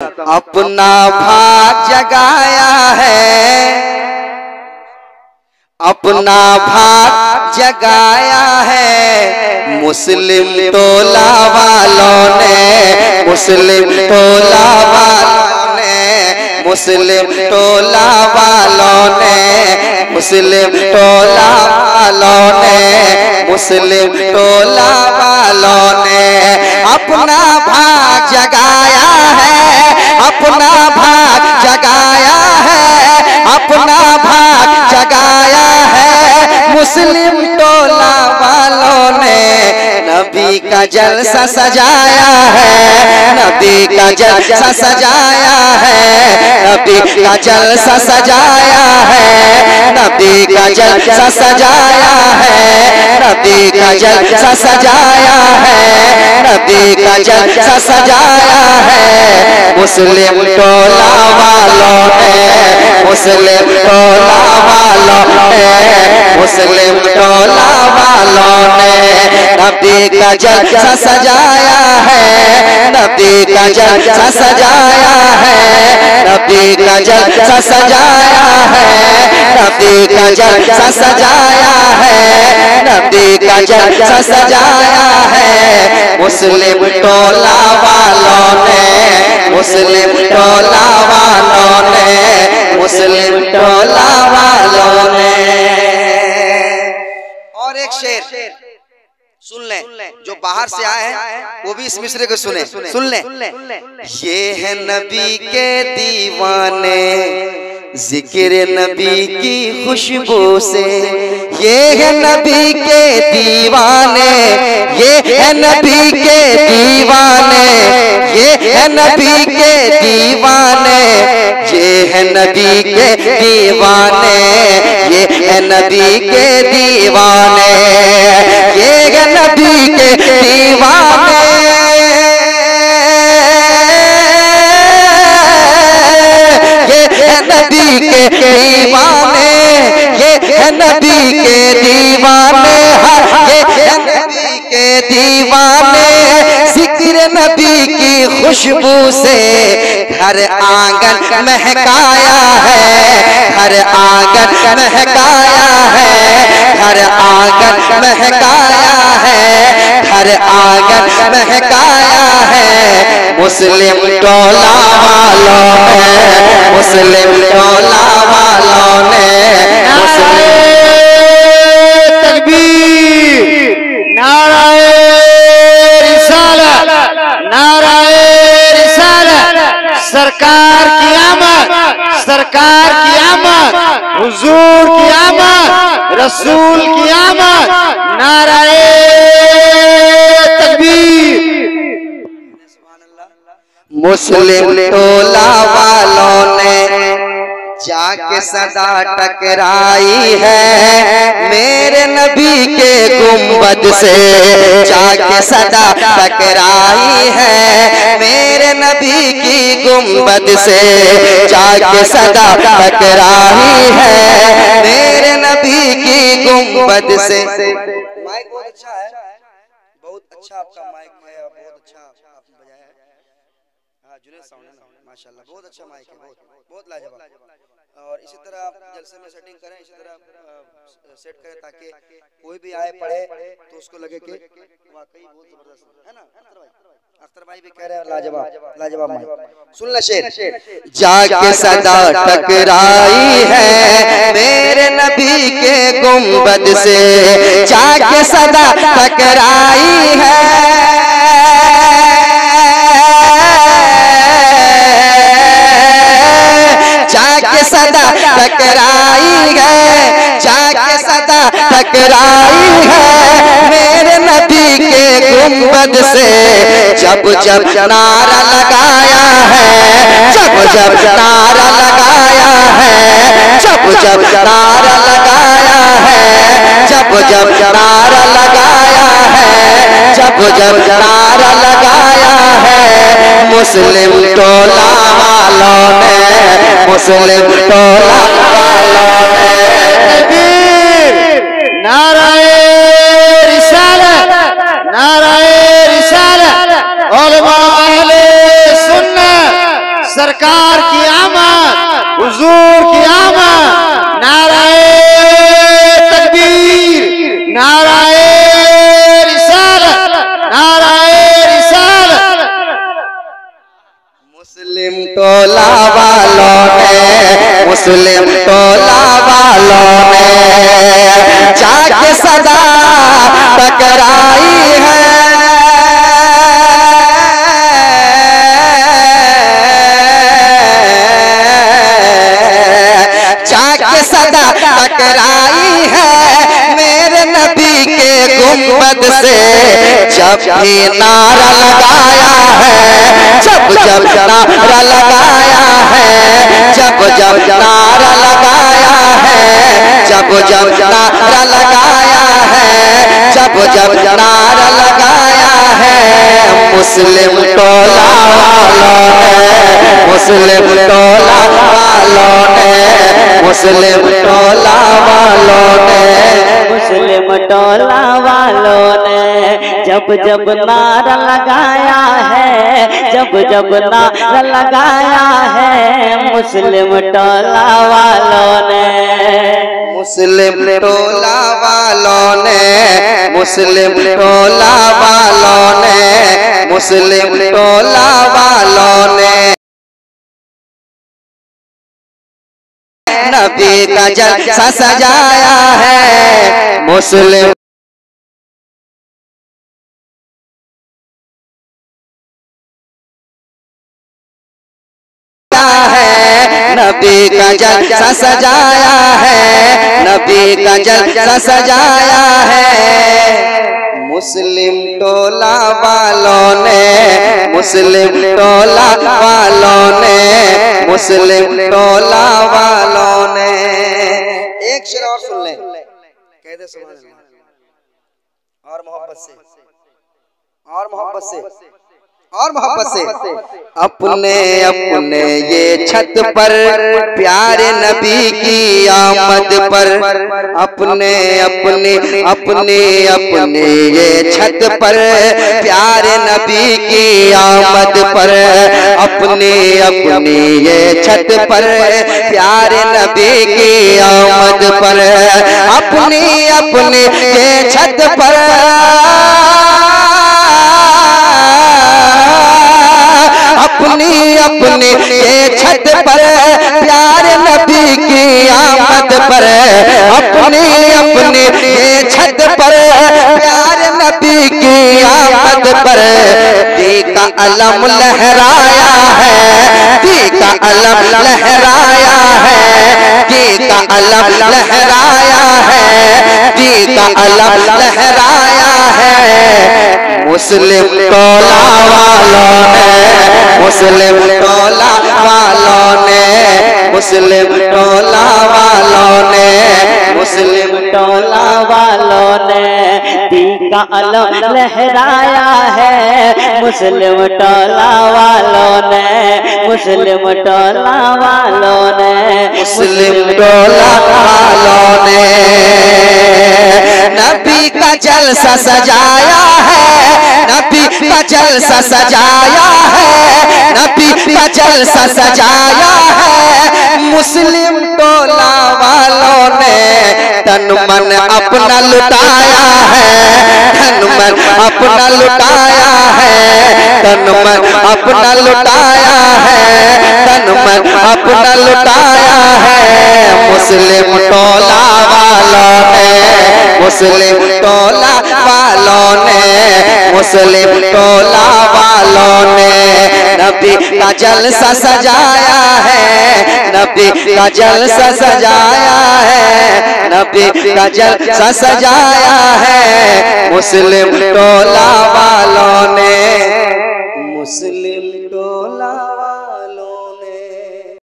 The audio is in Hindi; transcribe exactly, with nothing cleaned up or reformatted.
अपना भाग जगाया है, अपना भाग जगाया है मुस्लिम टोला वालों ने, मुस्लिम टोला वालों ने, मुस्लिम टोला वालों ने, मुस्लिम टोला वालों ने, मुस्लिम टोला वालों ने अपना भाग जगाया है, अपना भाग जगाया है, अपना भाग जगाया है मुस्लिम टोला वालों ने। नबी का जलसा सजाया है, नबी का जलसा सजाया है, नबी का जलसा सजाया है, नबी का जलसा सजाया है, नबी का जलसा सजाया है, नबी का जलसा सजाया है मुस्लिम टोला वालों ने, मुस्लिम टोला वालों ने, मुस्लिम टोला वालों ने नबी का जलसा सजाया है, नबी का जलसा सजाया है, नबी का जलसा सजाया है, नबी का जलसा सजाया है, नबी का जलसा सजाया है मुस्लिम टोला वालों ने, मुस्लिम टोला वालों ने, मुस्लिम टोला वालों ने। और एक शेर सुन लें, जो बाहर से आए हैं वो भी इस मिसरे को सुने, सुन लें। ये है नबी के दीवाने जिक्र नबी की खुशबू से, ये है नबी के दीवाने, ये है नबी के दीवाने, ये है नबी के दीवाने, ये है नबी के दीवाने, ये है नबी के दीवाने, ये है नबी के दीवाने, नबी के दीवाने, ये है नबी के दीवाने, ये है नबी के दीवाने, जिक्र नबी की खुशबू से हर आंगन महकाया है, हर आंगन महकाया है, हर आंगन महकाया है, हर आंगन महकाया है मुस्लिम टोला वालों ने, मुस्लिम टोला वालों ने, मुस्लिम तकबीर, नाराए रिसालत, नाराए रिसालत, सरकार की आमद, सरकार की आमद, हुजूर की आमद, रसूल की आमद, नाराए तकबीर। मुस्लिम टोला वालों ने जाके सदा टकराई है मेरे नबी के गुंबद से, जाके सदा टकराई है मेरे नबी की गुंबद से, जाके सदा टकराई है मेरे नबी की गुंबद से। माइक बहुत अच्छा है, बहुत अच्छा आपका माइक है, बहुत अच्छा आपने बजाया है। हाँ जुनेद साउंड है ना, माशाल्लाह बहुत अच्छा माइक है, बहुत बहुत लाजवाब। और इसी तरह आप जलसे में सेटिंग करें, इसी तरह सेट करें ताकि कोई भी आए पढ़े तो उसको लगे कि वाकई बहुत जबरदस्त है ना। अख्तर भाई भी कह रहे हैं लाजवाब लाजवाब माइक। सुन ले शेर, जाके सदा टकराई है मेरे नबी के गुंबद से, जाके सदा टकराई है, जाके सदा टकराई है, जाके सदा टकराई है मेरे नबी के गुंबद से। जब जब नारा लगाया है, जब जब नारा लगाया है, जब जब नारा लगाया है, जब जब नारा लगाया है, जब जब नारा लगाया है मुस्लिम टोला वालों ने, मुस्लिम टोला वालों ने। नाराए रिसालत, नाराए रिसालत, उलमा अहले सुन्नत, सरकार की आमद, हुजूर की आमद। नाराए तकबीर, नाराए रिसालत, नाराए रिसालत। मुस्लिम टोला वालों ने, मुस्लिम टोला वालों ने जाके सदा टकराई है। जाके सदा टकराई है मेरे नबी के गुंबद से। जब भी नारा लगाया है, जब जब नारा लगाया है, जब जब नारा लगाया है, जब जब नारा लगाया है, जब जब नारा लगाया है। मुस्लिम टोला वालों ने, मुस्लिम टोला वालों ने, मुस्लिम टोला वालों ने, मुस्लिम टोला वालों ने जब जब नारा लगाया है, जब जब नारा लगाया है। मुस्लिम टोला वालों ने, मुस्लिम टोला वालों ने, मुस्लिम टोला वालों ने, मुस्लिम टोला वालों ने नबी का जलसा सजाया है। मुस्लिम है, नबी का जलसा सजाया है, नबी का जलसा सजाया है। मुस्लिम टोला वालों ने, मुस्लिम टोला वालों ने, मुस्लिम टोला वालों ने। एक शेर और सुन ले, कह दे सुभान अल्लाह। और मोहब्बत से, और मोहब्बत से, और मोहब्बत से। अपने अपने ये छत पर प्यारे नबी की आमद पर, अपने अपने अपने अपने ये छत पर प्यारे नबी की आमद पर, अपने अपने ये छत पर प्यारे नबी की आमद पर, अपने अपने ये छत पर अपनी अपनी ये छत पर प्यारे नबी की आमद पर, अपनी अपनी ये छत पर प्यारे नबी की आमद पर। दी का अलम लहराया है, दी का अलम लहराया है, दी का अलम लहराया है, दी का अलम लहराया है। मुस्लिम टोला वालों ने, मुस्लिम टोला वालों ने, मुस्लिम टोला वालों ने, मुस्लिम टोला वालों ने दी का अलम लहराया है। मुस्लिम टोला वालों ने, मुस्लिम टोला वालों ने, मुस्लिम टोला वालों ने नबी का जलसा सजाया है, नबी का जलसा सजाया है, नबी का जलसा सजाया है। मुस्लिम टोला वालों ने तन मन अपना लुटाया है, तन मन अपना लुटाया है, तन मन अपना लुटाया है, तन मन अपना लुटाया है। मुस्लिम टोला वालों ने, मुस्लिम टोला वालों ने, मुस्लिम टोला वालों ने नबी का जलसा सजाया है, नबी का जलसा सजाया है, नबी का जलसा सजाया है। मुस्लिम टोला वालों ने, मुस्लिम